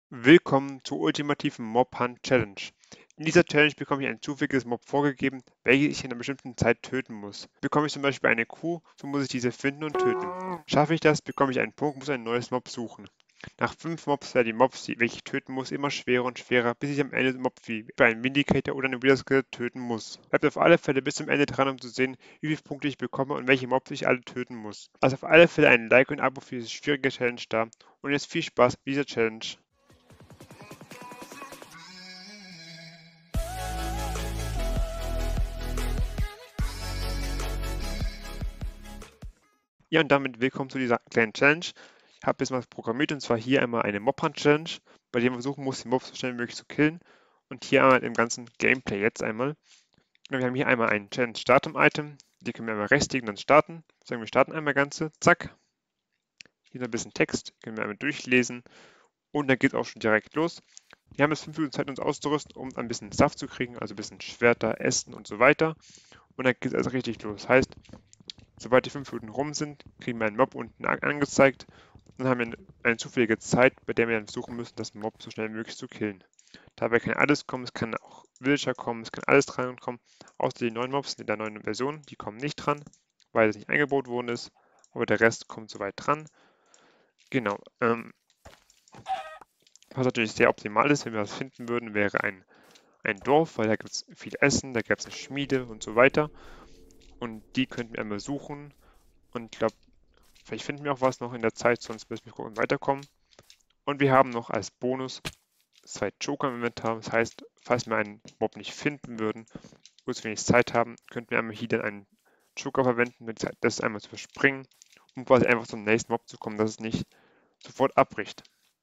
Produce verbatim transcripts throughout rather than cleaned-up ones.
Willkommen zur ultimativen Mob Hunt Challenge. In dieser Challenge bekomme ich ein zufälliges Mob vorgegeben, welches ich in einer bestimmten Zeit töten muss. Bekomme ich zum Beispiel eine Kuh, so muss ich diese finden und töten. Schaffe ich das, bekomme ich einen Punkt, muss ein neues Mob suchen. Nach fünf Mobs werden die Mobs, die welche ich töten muss, immer schwerer und schwerer, bis ich am Ende den Mob wie bei einem Vindicator oder einem Wither töten muss. Bleibt auf alle Fälle bis zum Ende dran, um zu sehen, wie viele Punkte ich bekomme und welche Mobs ich alle töten muss. Also auf alle Fälle ein Like und ein Abo für diese schwierige Challenge da und jetzt viel Spaß mit dieser Challenge. Ja, und damit willkommen zu dieser kleinen Challenge. Ich habe jetzt mal programmiert und zwar hier einmal eine Mob-Hunt-Challenge, bei der man versuchen muss, die Mobs so schnell wie möglich zu killen. Und hier einmal im ganzen Gameplay jetzt einmal. Und wir haben hier einmal ein Challenge-Startum-Item. Die können wir einmal rechtsklicken und dann starten. Sagen wir starten einmal Ganze. Zack. Hier noch ein bisschen Text. Können wir einmal durchlesen. Und dann geht es auch schon direkt los. Wir haben jetzt fünf Minuten Zeit, uns auszurüsten, um ein bisschen Stuff zu kriegen, also ein bisschen Schwerter, Essen und so weiter. Und dann geht es also richtig los. Heißt, sobald die fünf Minuten rum sind, kriegen wir einen Mob unten angezeigt. Dann haben wir eine zufällige Zeit, bei der wir dann versuchen müssen, das Mob so schnell wie möglich zu killen. Dabei kann alles kommen, es kann auch Villager kommen, es kann alles dran kommen. Außer die neuen Mobs in der neuen Version, die kommen nicht dran, weil es nicht eingebaut worden ist. Aber der Rest kommt soweit dran. Genau. Ähm, was natürlich sehr optimal ist, wenn wir das finden würden, wäre ein, ein Dorf, weil da gibt es viel Essen, da gibt es eine Schmiede und so weiter. Und die könnten wir einmal suchen. Und ich glaube, vielleicht finden wir auch was noch in der Zeit, sonst müssen wir gucken, weiterkommen. Und wir haben noch als Bonus zwei Joker im Inventar. Das heißt, falls wir einen Mob nicht finden würden, kurz wenig Zeit haben, könnten wir einmal hier dann einen Joker verwenden, mit das einmal zu verspringen, um quasi einfach zum nächsten Mob zu kommen, dass es nicht sofort abbricht.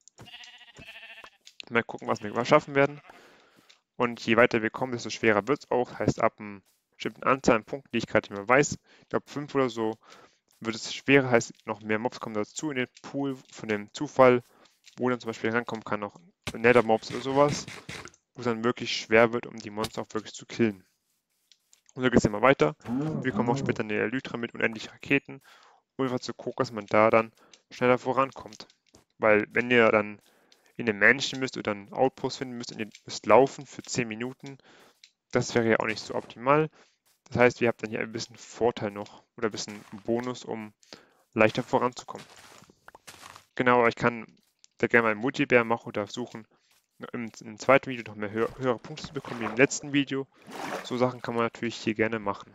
Mal gucken, was wir schaffen werden. Und je weiter wir kommen, desto schwerer wird es auch. Heißt, ab einer bestimmten Anzahl an Punkten, die ich gerade nicht mehr weiß, ich glaube fünf oder so, wird es schwerer, heißt, noch mehr Mobs kommen dazu in den Pool von dem Zufall, wo dann zum Beispiel rankommen kann, noch Nether-Mobs oder sowas, wo es dann wirklich schwer wird, um die Monster auch wirklich zu killen. Und so geht es immer weiter. Wir kommen auch später in der Elytra mit unendlich Raketen, um einfach zu gucken, dass man da dann schneller vorankommt. Weil wenn ihr dann in den Mansion müsst oder einen Outpost finden müsst und ihr müsst laufen für zehn Minuten, das wäre ja auch nicht so optimal. Das heißt, ihr habt dann hier ein bisschen Vorteil noch oder ein bisschen Bonus, um leichter voranzukommen. Genau, aber ich kann da gerne mal einen Multiplayer machen oder suchen, im, im zweiten Video noch mehr höher, höhere Punkte zu bekommen wie im letzten Video. So Sachen kann man natürlich hier gerne machen.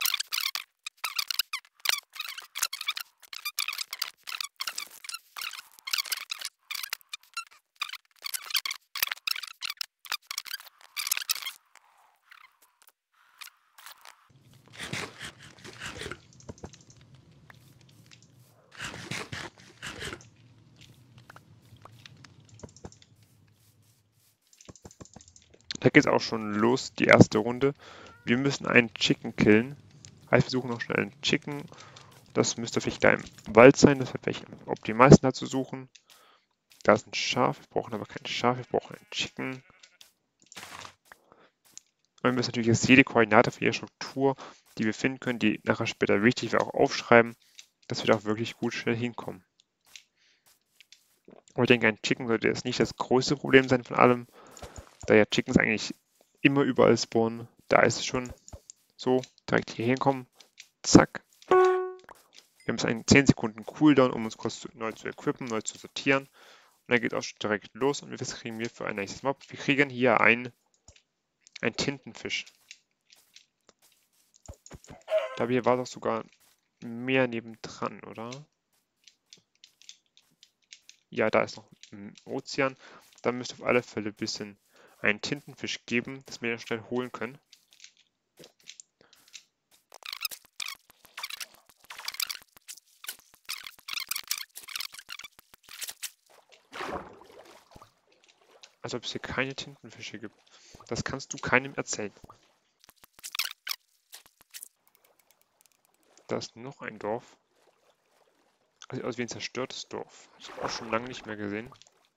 Da geht es auch schon los, die erste Runde. Wir müssen einen Chicken killen. Heißt, wir suchen noch schnell einen Chicken. Das müsste vielleicht da im Wald sein, das wird vielleicht am optimalsten dazu suchen. Da ist ein Schaf, wir brauchen aber kein Schaf, wir brauchen einen Chicken. Und wir müssen natürlich jetzt jede Koordinate für jede Struktur, die wir finden können, die nachher später wichtig wäre, auch aufschreiben, dass wir da auch wirklich gut schnell hinkommen. Aber ich denke, ein Chicken sollte jetzt nicht das größte Problem sein von allem, da ja Chickens eigentlich immer überall spawnen. Da ist es schon so, direkt hier hinkommen, zack. Wir haben jetzt einen zehn Sekunden Cooldown, um uns kurz neu zu equippen, neu zu sortieren. Und dann geht auch schon direkt los und was kriegen wir für ein nächstes Mob? Wir kriegen hier ein, ein Tintenfisch. Ich glaube, hier war doch sogar mehr nebendran, oder? Ja, da ist noch ein Ozean. Da müsste auf alle Fälle ein bisschen einen Tintenfisch geben, das wir dann schnell holen können. Als ob es hier keine Tintenfische gibt. Das kannst du keinem erzählen. Da ist noch ein Dorf. Das sieht aus wie ein zerstörtes Dorf. Habe ich auch schon lange nicht mehr gesehen.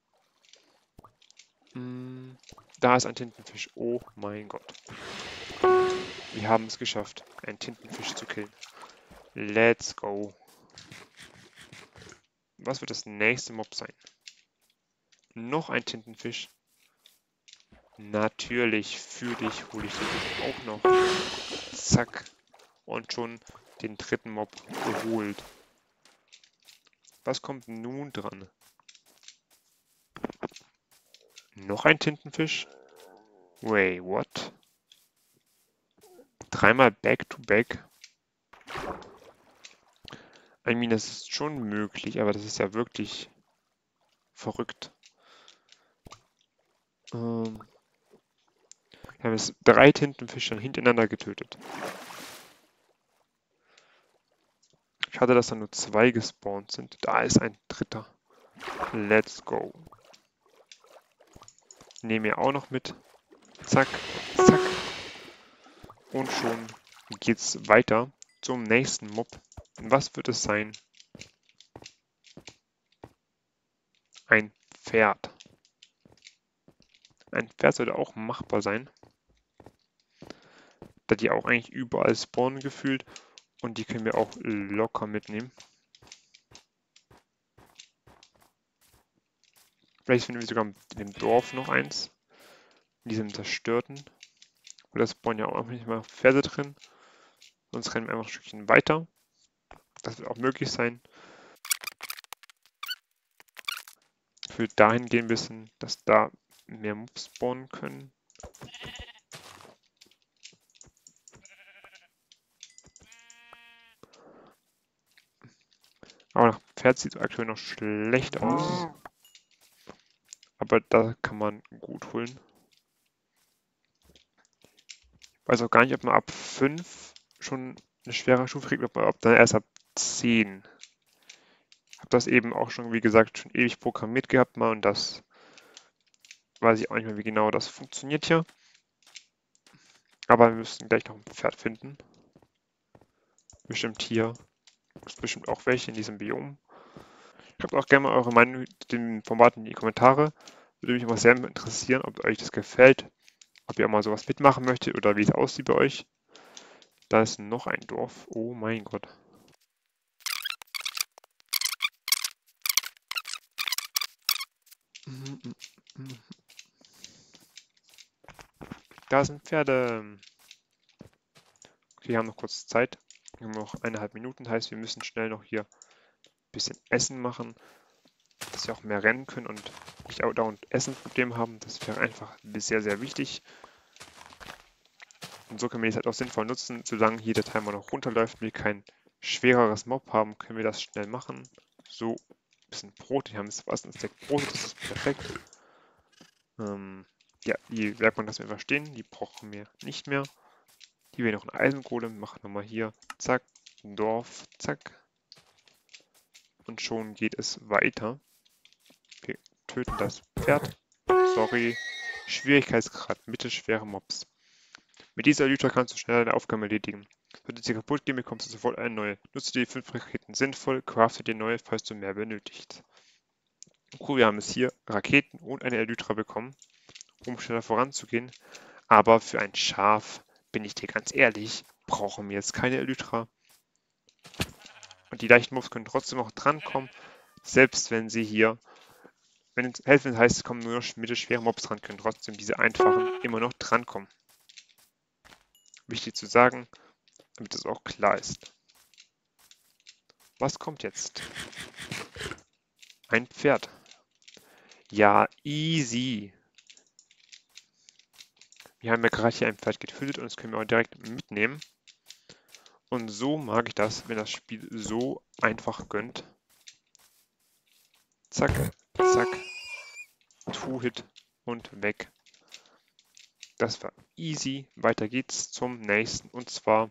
Hm, da ist ein Tintenfisch. Oh mein Gott. Wir haben es geschafft, einen Tintenfisch zu killen. Let's go. Was wird das nächste Mob sein? Noch ein Tintenfisch. Natürlich, für dich hole ich den auch noch. Zack. Und schon den dritten Mob geholt. Was kommt nun dran? Noch ein Tintenfisch? Wait, what? Dreimal Back-to-Back? I mean, das ist schon möglich, aber das ist ja wirklich verrückt. Ähm, wir haben jetzt drei Tintenfische hintereinander getötet. Schade, dass da nur zwei gespawnt sind. Da ist ein dritter. Let's go. Nehmen wir auch noch mit. Zack, zack. Und schon geht's weiter zum nächsten Mob. Und was wird es sein? Ein Pferd. Ein Pferd sollte auch machbar sein. Da die auch eigentlich überall spawnen gefühlt. Und die können wir auch locker mitnehmen. Vielleicht finden wir sogar in dem Dorf noch eins. In diesem zerstörten. Und da spawnen ja auch nicht mal Pferde drin. Sonst rennen wir einfach ein Stückchen weiter. Das wird auch möglich sein. Ich will dahin gehen wissen, dass da mehr Mobs spawnen können. Aber nach Pferd sieht es aktuell noch schlecht aus. Aber da kann man gut holen. Ich weiß auch gar nicht, ob man ab fünf schon eine schwere Stufe kriegt, ob man ob dann erst ab zehn. Ich habe das eben auch schon, wie gesagt, schon ewig programmiert gehabt mal und das weiß ich auch nicht mehr, wie genau das funktioniert hier. Aber wir müssen gleich noch ein Pferd finden. Bestimmt hier. Gibt es bestimmt auch welche in diesem Biom. Schreibt auch gerne mal eure Meinung zu dem Format in die Kommentare. Würde mich immer sehr interessieren, ob euch das gefällt. Ob ihr auch mal sowas mitmachen möchtet oder wie es aussieht bei euch. Da ist noch ein Dorf. Oh mein Gott. Da sind Pferde. Okay, wir haben noch kurz Zeit. Wir haben noch eineinhalb Minuten. Heißt, wir müssen schnell noch hier ein bisschen Essen machen, dass wir auch mehr rennen können und nicht dauernd Essenprobleme haben. Das wäre einfach sehr, sehr wichtig. Und so können wir das halt auch sinnvoll nutzen. Solange hier der Timer noch runterläuft und wir kein schwereres Mob haben, können wir das schnell machen. So, ein bisschen Brot. Wir haben jetzt fast ein Stack Brot. Das ist perfekt. Ähm, ja, die Werkbank lassen wir einfach stehen. Die brauchen wir nicht mehr. Hier wir noch einen Eisengolem. Machen wir mal hier. Zack. Dorf. Zack. Und schon geht es weiter. Wir töten das Pferd. Sorry. Schwierigkeitsgrad mittelschwere Mobs. Mit dieser Elytra kannst du schneller deine Aufgaben erledigen. Sollte sie kaputt gehen, bekommst du sofort eine neue. Nutze die fünf Raketen sinnvoll, crafte dir neue, falls du mehr benötigst. Cool, wir haben es hier Raketen und eine Elytra bekommen, um schneller voranzugehen. Aber für ein Schaf, bin ich dir ganz ehrlich, brauchen wir jetzt keine Elytra. Und die leichten Mobs können trotzdem noch drankommen, selbst wenn sie hier, wenn es helfen heißt, es kommen nur noch mittelschwere Mobs dran, können trotzdem diese einfachen immer noch drankommen. Wichtig zu sagen, damit es auch klar ist. Was kommt jetzt? Ein Pferd. Ja, easy. Wir haben ja gerade hier ein Pferd getötet und das können wir auch direkt mitnehmen. Und so mag ich das, wenn das Spiel so einfach gönnt. Zack, zack. Two-Hit und weg. Das war easy. Weiter geht's zum nächsten. Und zwar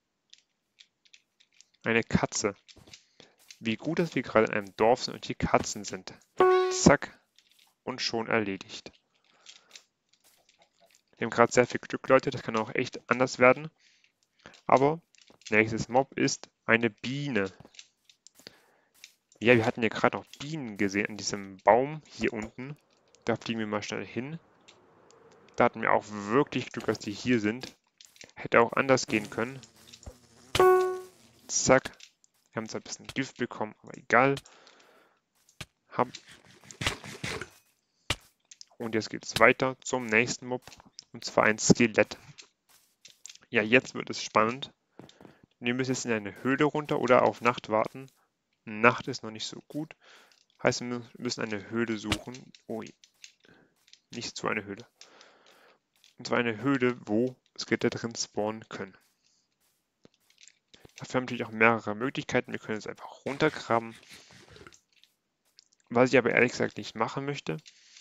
eine Katze. Wie gut, dass wir gerade in einem Dorf sind und hier Katzen sind. Zack. Und schon erledigt. Wir haben gerade sehr viel Glück, Leute. Das kann auch echt anders werden. Aber nächstes Mob ist eine Biene. Ja, wir hatten ja gerade noch Bienen gesehen an diesem Baum hier unten. Da fliegen wir mal schnell hin. Da hatten wir auch wirklich Glück, dass die hier sind. Hätte auch anders gehen können. Zack. Wir haben zwar ein bisschen Gift bekommen, aber egal. Hab Und jetzt geht es weiter zum nächsten Mob. Und zwar ein Skelett. Ja, jetzt wird es spannend. Wir müssen jetzt in eine Höhle runter oder auf Nacht warten. Nacht ist noch nicht so gut. Heißt, wir müssen eine Höhle suchen. Ui, nicht so eine Höhle. Und zwar eine Höhle, wo Skelette drin spawnen können. Dafür haben wir natürlich auch mehrere Möglichkeiten. Wir können jetzt einfach runtergraben. Was ich aber ehrlich gesagt nicht machen möchte.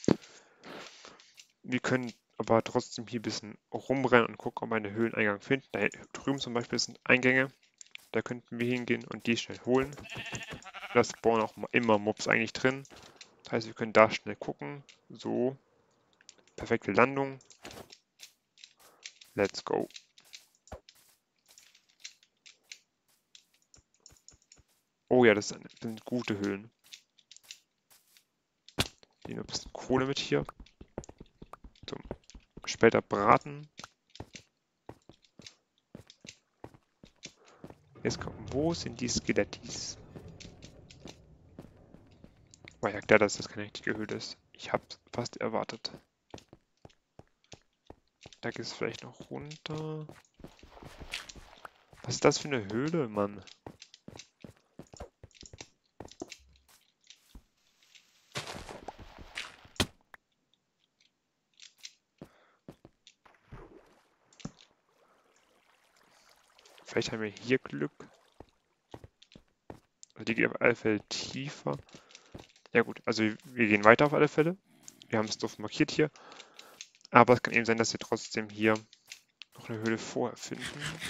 Wir können aber trotzdem hier ein bisschen rumrennen und gucken, ob wir einen Höhleneingang finden. Da drüben zum Beispiel sind Eingänge. Da könnten wir hingehen und die schnell holen. Da spawnen auch immer Mobs eigentlich drin. Das heißt, wir können da schnell gucken. So. Perfekte Landung. Let's go. Oh ja, das sind, das sind gute Höhlen. Nehmen wir ein bisschen Kohle mit hier. Zum später braten. Jetzt kommen, wo sind die Skelettis? Oh ja, klar, dass das keine richtige Höhle ist. Ich habe fast erwartet. Da geht es vielleicht noch runter. Was ist das für eine Höhle, Mann? Vielleicht haben wir hier Glück. Also die geht auf alle Fälle tiefer. Ja gut, also wir gehen weiter auf alle Fälle. Wir haben es doch markiert hier. Aber es kann eben sein, dass wir trotzdem hier noch eine Höhle vorher finden.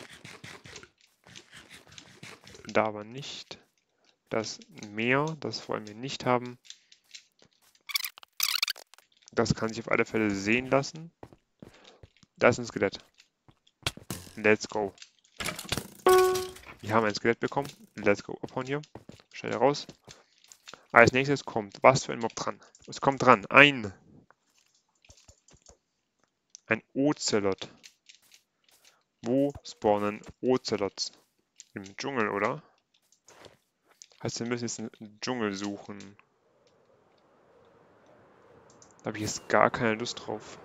Da aber nicht. Das Meer, das wollen wir nicht haben. Das kann sich auf alle Fälle sehen lassen. Da ist ein Skelett. Let's go. Wir haben ein Skelett bekommen. Let's go. Abhauen hier. Schnell raus. Als nächstes kommt, was für ein Mob dran? Es kommt dran. Ein. Ein Ocelot. Wo spawnen Ocelots? Im Dschungel, oder? Heißt, wir müssen jetzt einen Dschungel suchen. Da habe ich jetzt gar keine Lust drauf.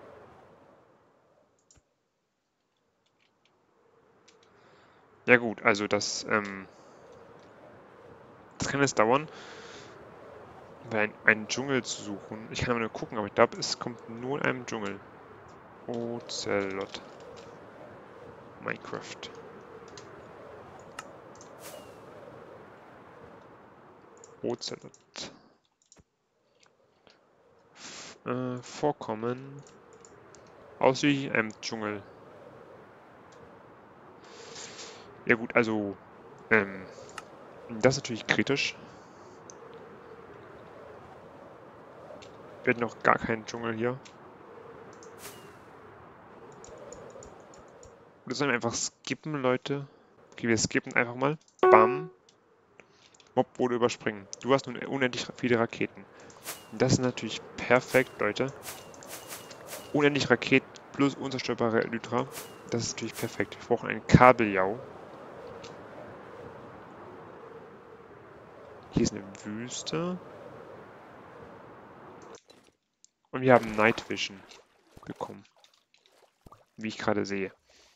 Ja gut, also das, ähm, das kann jetzt dauern, weil einen Dschungel zu suchen. Ich kann aber nur gucken, aber ich glaube, es kommt nur in einem Dschungel. Ocelot. Minecraft. Ocelot. F äh, Vorkommen. Ausschließlich in einem Dschungel. Ja gut, also, ähm, das ist natürlich kritisch. Wir hatten noch gar keinen Dschungel hier. Oder sollen wir einfach skippen, Leute? Okay, wir skippen einfach mal. Bam. Mob wurde überspringen. Du hast nun unendlich viele Raketen. Das ist natürlich perfekt, Leute. Unendlich Raketen plus unzerstörbare Elytra. Das ist natürlich perfekt. Wir brauchen einen Kabeljau. Hier ist eine Wüste. Und wir haben Night Vision bekommen. Wie ich gerade sehe.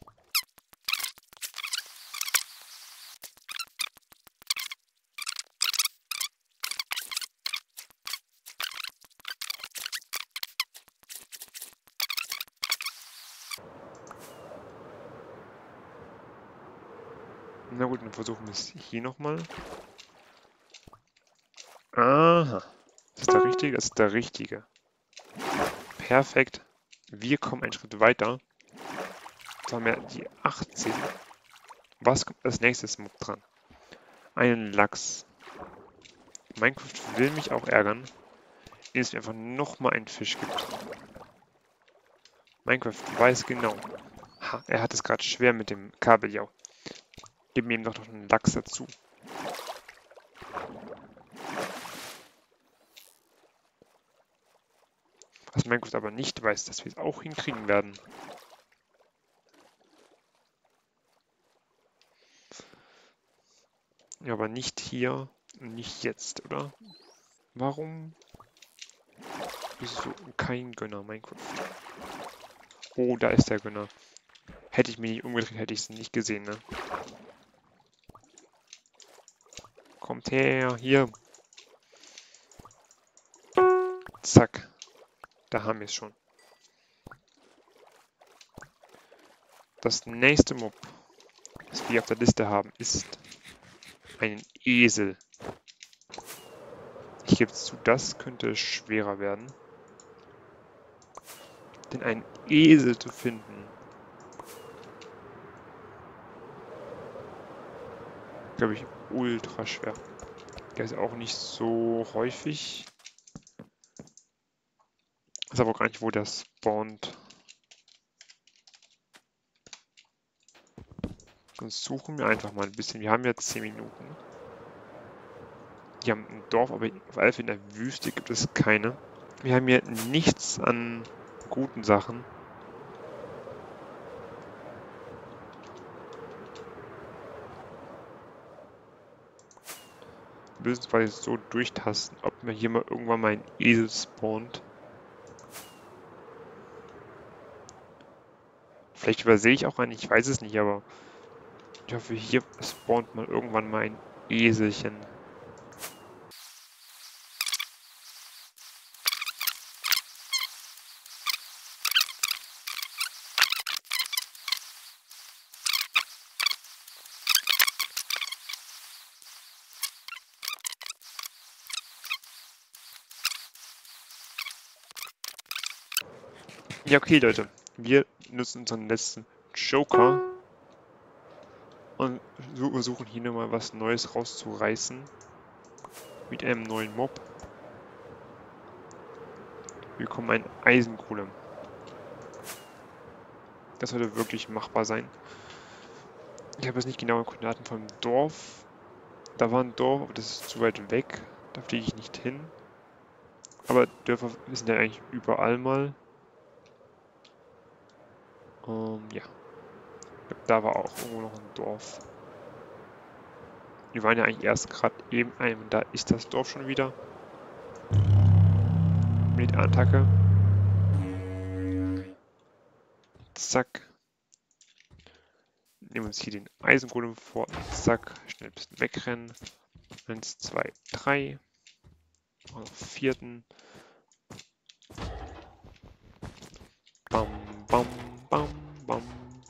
Na gut, dann versuchen wir es hier nochmal. Aha. Das ist der richtige? Das ist der richtige. Perfekt. Wir kommen einen Schritt weiter. Jetzt haben wir die achtzehn. Was kommt als nächstes Mob dran? Einen Lachs. Minecraft will mich auch ärgern, indem es mir einfach nochmal einen Fisch gibt. Minecraft weiß genau. Ha, er hat es gerade schwer mit dem Kabeljau. Geben ihm doch noch einen Lachs dazu. Was Minecraft aber nicht weiß, dass wir es auch hinkriegen werden. Ja, aber nicht hier und nicht jetzt, oder? Warum bist so kein Gönner, Minecraft. Oh, da ist der Gönner. Hätte ich mich nicht umgedreht, hätte ich es nicht gesehen, ne? Kommt her, hier. Zack. Da haben wir es schon. Das nächste Mob, das wir auf der Liste haben, ist ein Esel. Ich gebe zu, das könnte schwerer werden. Denn einen Esel zu finden, glaube ich, ultra schwer. Der ist auch nicht so häufig. Ich weiß aber auch gar nicht, wo der spawnt. Sonst suchen wir einfach mal ein bisschen. Wir haben jetzt zehn Minuten. Wir haben ein Dorf, aber auf Alpha in der Wüste gibt es keine. Wir haben hier nichts an guten Sachen. Wir müssen zwar jetzt so durchtasten, ob mir hier mal irgendwann mal ein Esel spawnt. Vielleicht übersehe ich auch einen, ich weiß es nicht, aber ich hoffe, hier spawnt mal irgendwann mal ein Eselchen. Ja, okay, Leute. Wir nutzen unseren letzten Joker und versuchen hier nochmal was Neues rauszureißen. Mit einem neuen Mob. Wir bekommen einen Eisengolem. Das sollte wirklich machbar sein. Ich habe jetzt nicht genaue Koordinaten vom Dorf. Da war ein Dorf, aber das ist zu weit weg. Da fliege ich nicht hin. Aber Dörfer sind ja eigentlich überall mal. Ähm, ja. Ich glaube, da war auch irgendwo noch ein Dorf. Wir waren ja eigentlich erst gerade eben ein und da ist das Dorf schon wieder. Mit Attacke. Zack. Nehmen uns hier den Eisengolem vor. Zack. Schnell ein bisschen wegrennen. Eins, zwei, drei. Auf vierten. Bam, bam, bam, bam.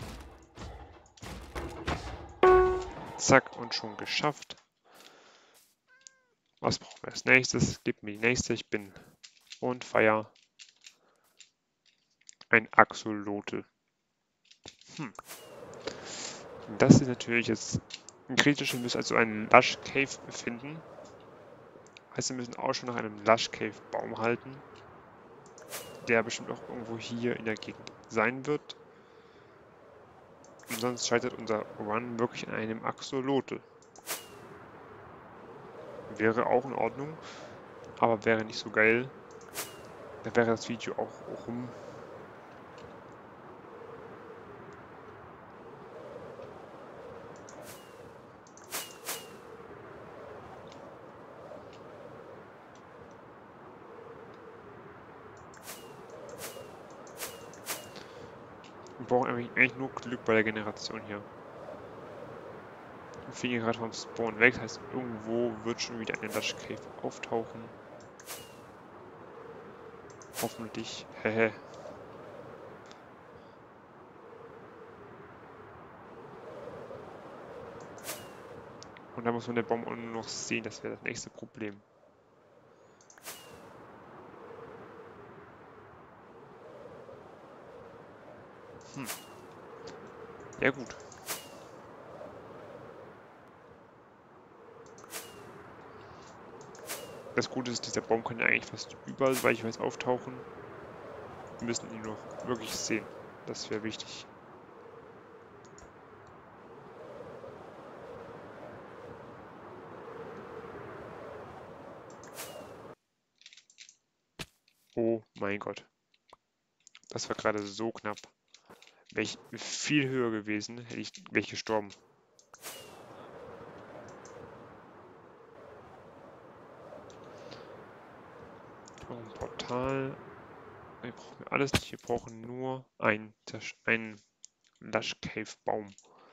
Zack, und schon geschafft. Was brauchen wir als nächstes? Gib mir die nächste. Ich bin on fire. Ein Axolotl. Hm. Das ist natürlich jetzt ein kritisch. Wir müssen also einen Lush Cave finden. Heißt, wir müssen auch schon nach einem Lush Cave Baum halten. Der bestimmt auch irgendwo hier in der Gegend sein wird. Und sonst scheitert unser Run wirklich an einem Axolotl. Wäre auch in Ordnung, aber wäre nicht so geil. Da wäre das Video auch rum. Wir brauchen eigentlich nur Glück bei der Generation hier. Wir fliegen gerade vom Spawn weg, das heißt, irgendwo wird schon wieder eine Lush Cave auftauchen. Hoffentlich. Hehe. Und da muss man den Baum auch nur noch sehen, das wäre das nächste Problem. Hm. Ja gut. Das Gute ist, dieser Baum kann ja eigentlich fast überall, weil ich weiß, auftauchen. Wir müssen ihn noch wirklich sehen. Das wäre wichtig. Oh mein Gott. Das war gerade so knapp. Wäre ich viel höher gewesen, hätte ich, wäre ich gestorben. Noch ein Portal. Wir brauchen alles nicht. Wir brauchen nur einen, einen Lush Cave Baum.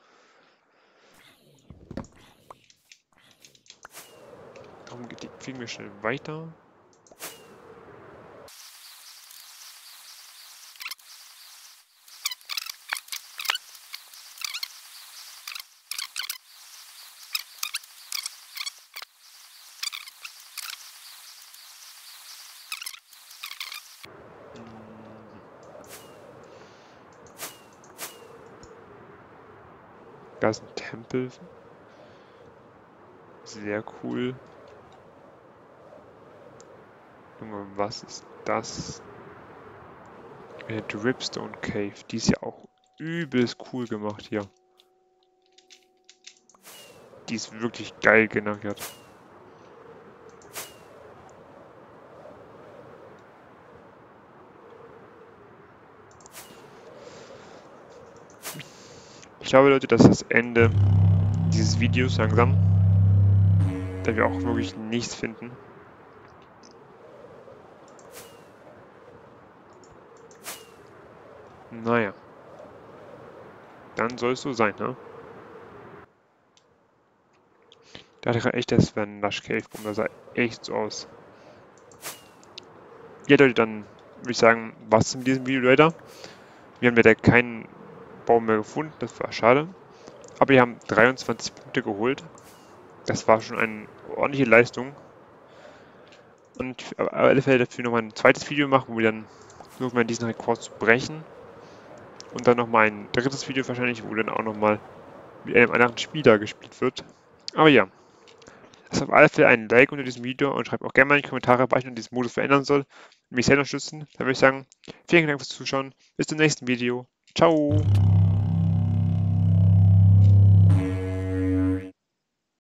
Darum fliegen wir schnell weiter. Da ist ein Tempel. Sehr cool. Junge, was ist das? Eine Dripstone Cave. Die ist ja auch übelst cool gemacht hier. Die ist wirklich geil generiert. Ich glaube, Leute, das ist das Ende dieses Videos langsam. Da wir auch wirklich nichts finden. Naja. Dann soll es so sein, ne? Da dachte ich echt, das wäre ein Lush Cave Baum. Das sah echt so aus. Ja, Leute, dann würde ich sagen, was in diesem Video, Leute. Wir haben leider keinen Baum mehr gefunden, das war schade. Aber wir haben dreiundzwanzig Punkte geholt. Das war schon eine ordentliche Leistung. Und auf alle Fälle dafür nochmal ein zweites Video machen, wo wir dann versuchen, diesen Rekord zu brechen. Und dann nochmal ein drittes Video wahrscheinlich, wo dann auch nochmal mit einem anderen Spieler gespielt wird. Aber ja, lasst auf alle Fälle einen Like unter diesem Video und schreibt auch gerne mal in die Kommentare, was ich noch diesen Modus verändern soll und mich sehr unterstützen. Dann würde ich sagen, vielen Dank fürs Zuschauen. Bis zum nächsten Video. Ciao!